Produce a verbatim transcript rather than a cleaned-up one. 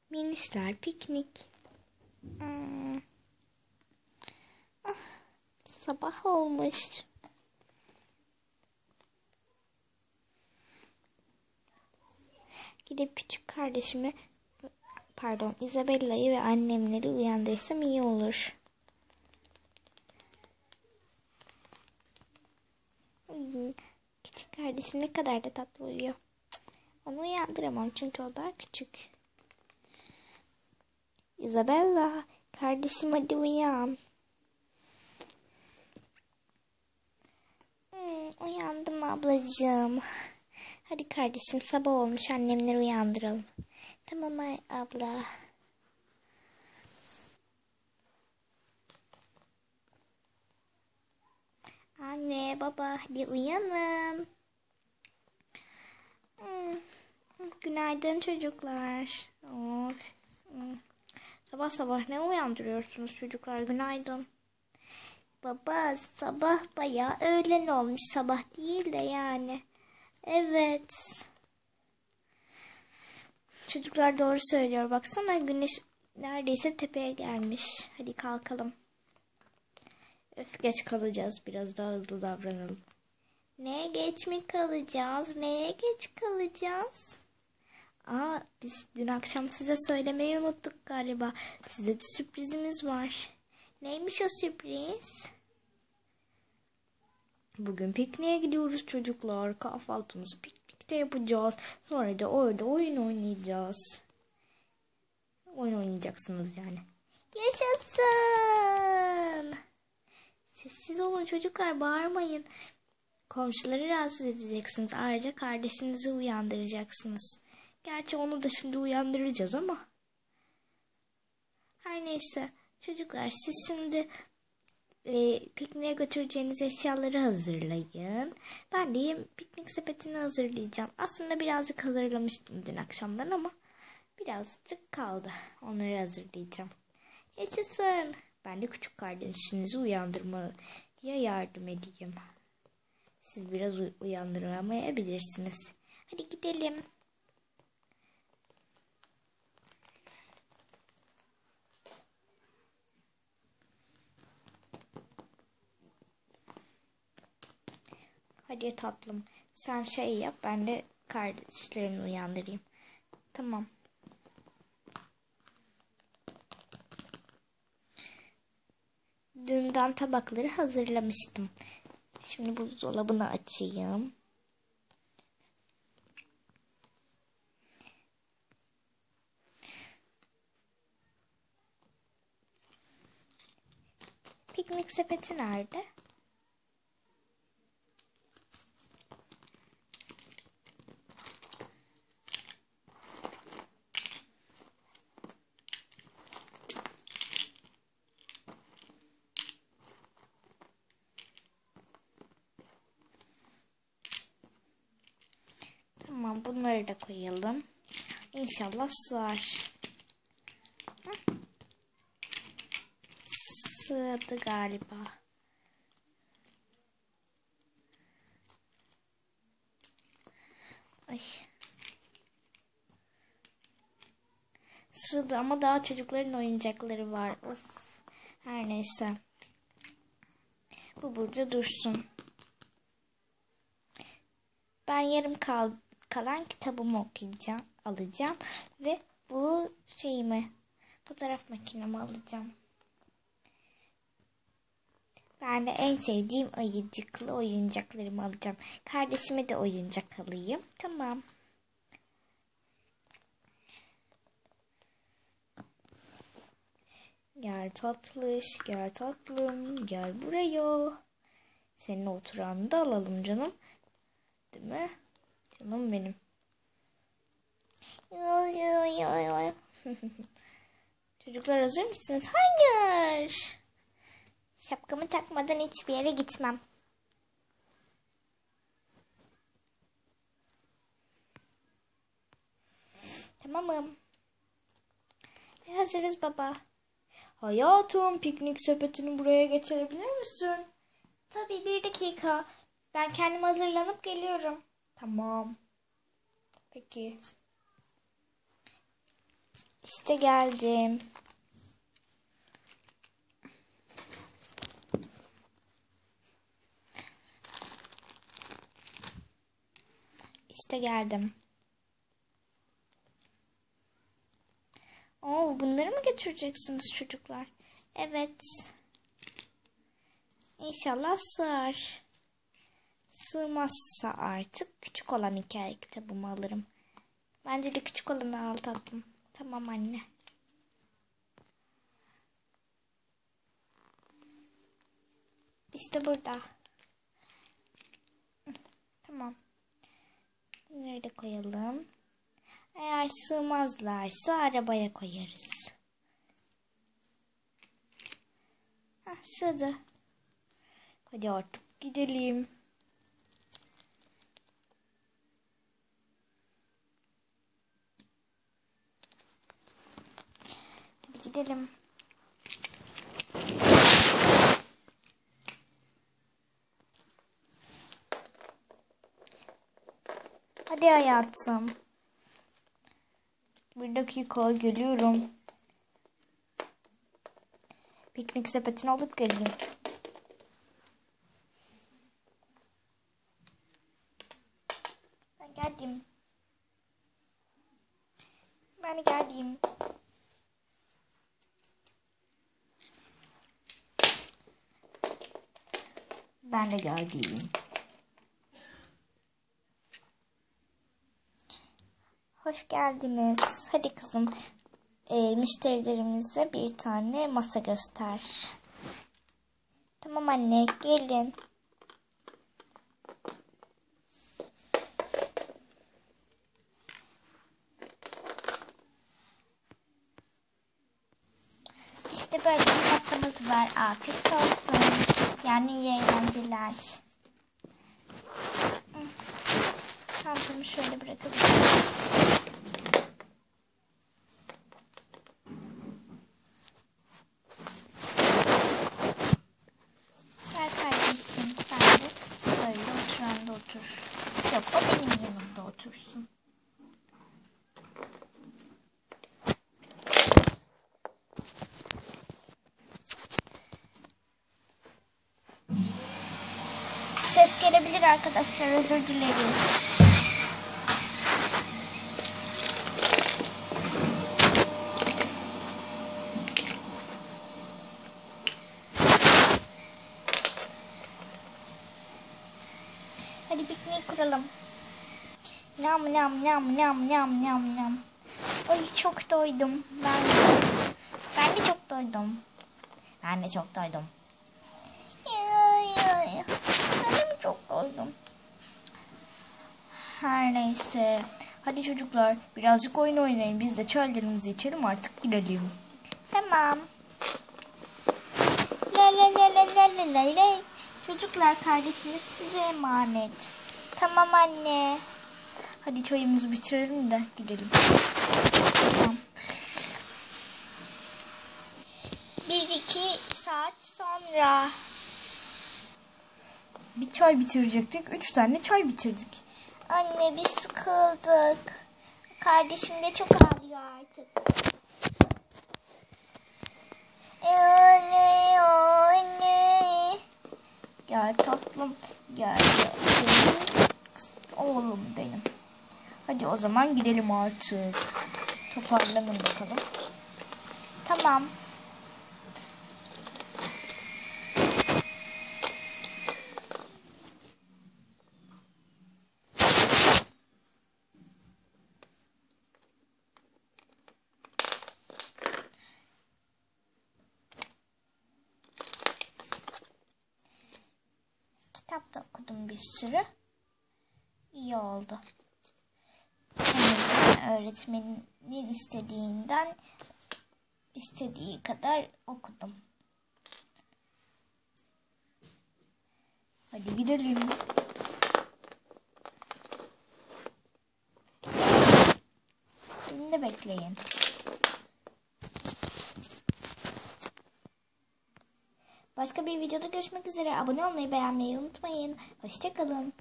Minişler piknik. Hmm. Ah, sabah olmuş. Gidip küçük kardeşimi, pardon Isabella'yı ve annemleri uyandırırsam iyi olur. Hmm. Küçük kardeşim ne kadar da tatlı uyuyor. Onu uyandıramam çünkü o daha küçük. Isabella, kardeşim hadi uyan. Hmm, uyandım ablacığım. Hadi kardeşim sabah olmuş, annemleri uyandıralım. Tamam ay abla. Anne baba hadi uyanın. Hmm, günaydın çocuklar. Of. Hmm. Sabah sabah ne uyandırıyorsunuz çocuklar, günaydın. Baba sabah bayağı öğlen olmuş, sabah değil de yani. Evet. Çocuklar doğru söylüyor. Baksana güneş neredeyse tepeye gelmiş. Hadi kalkalım. Öf, geç kalacağız. Biraz daha hızlı davranalım. Neye geç mi kalacağız? Neye geç kalacağız? Aa, biz dün akşam size söylemeyi unuttuk galiba. Size bir sürprizimiz var. Neymiş o sürpriz? Bugün pikniğe gidiyoruz çocuklar. Kahvaltımızı piknikte yapacağız. Sonra da orada oyun oynayacağız. Oyun oynayacaksınız yani. Yaşasın! Sessiz olun çocuklar, bağırmayın. Komşuları rahatsız edeceksiniz. Ayrıca kardeşinizi uyandıracaksınız. Gerçi onu da şimdi uyandıracağız ama. Her neyse. Çocuklar siz şimdi e, pikniğe götüreceğiniz eşyaları hazırlayın. Ben de piknik sepetini hazırlayacağım. Aslında birazcık hazırlamıştım dün akşamdan ama birazcık kaldı. Onları hazırlayacağım. Yaşasın. Ben de küçük kardeşinizi uyandırmaya yardım edeyim. Siz biraz uy- uyandıramayabilirsiniz. Hadi gidelim. Hadi tatlım. Sen şey yap, ben de kardeşlerini uyandırayım. Tamam. Dünden tabakları hazırlamıştım. Şimdi buzdolabını açayım. Piknik sepeti nerede? Tamam, bunları da koyalım. İnşallah sığar. Hı? Sığdı galiba. Ay. Sığdı ama daha çocukların oyuncakları var. Of. Her neyse. Bu burada dursun. Ben yarım kal kalan kitabımı okuyacağım, alacağım ve bu şeyimi, fotoğraf makinemi alacağım. Ben de en sevdiğim ayıcıklı oyuncaklarımı alacağım. Kardeşime de oyuncak alayım. Tamam. Gel tatlış, gel tatlım, gel buraya. Senin oturağını da alalım canım. Değil mi? Canım benim. Çocuklar hazır mısınız? Hayır. Şapkamı takmadan hiçbir yere gitmem. Tamamım. Hazırız baba. Hayatım, piknik sepetini buraya getirebilir misin? Tabii, bir dakika. Ben kendim hazırlanıp geliyorum. Tamam. Peki. İşte geldim. İşte geldim. Oo, bunları mı götüreceksiniz çocuklar? Evet. İnşallah sığar. Sığmazsa artık küçük olan hikaye kitabımı alırım. Bence de küçük olanı al tatlım. Tamam anne. İşte burada. Tamam. Bunları da koyalım. Eğer sığmazlarsa arabaya koyarız. Hah, sığdı. Hadi artık gidelim. Hadi gidelim. Hadi hayatım. Bir dakika geliyorum. Piknik sepetini alıp geleyim. Ben geldim. Ben geldim. Ben de geldim. Hoş geldiniz. Hadi kızım. E, müşterilerimize bir tane masa göster. Tamam anne, gelin. İşte böyle bir masamız var. Afiyet olsun. Yani iyi eğlenceler. Çantamı şöyle bırakabilirim. Sen de böyle oturanda otur. Yok, o benim yanımda otursun. Ses gelebilir arkadaşlar, özür dileriz. Hadi pikniği kuralım. Nam nam nam nam nam nam nam. Ay çok doydum. Ben de, ben de çok doydum. Ben de çok doydum. Ben de mi çok doydum? Her neyse. Hadi çocuklar birazcık oyun oynayın. Biz de çaylarımızı içelim, artık gidelim. Tamam. La la la la la la la la. Çocuklar, kardeşiniz size emanet. Tamam anne. Hadi çayımızı bitirelim de gidelim. Tamam. Bir iki saat sonra. Bir çay bitirecektik. Üç tane çay bitirdik. Anne biz sıkıldık. Kardeşim de çok ağlıyor artık. Anne, anne. Gel tatlım. Gel. Benim oğlum benim. Hadi o zaman gidelim artık. Toparlanın bakalım. Tamam. Kitap da okudum bir sürü. İyi oldu. Öğretmenin istediğinden istediği kadar okudum. Hadi gidelim. Beni de bekleyin. Başka bir videoda görüşmek üzere. Abone olmayı, beğenmeyi unutmayın. Hoşça kalın.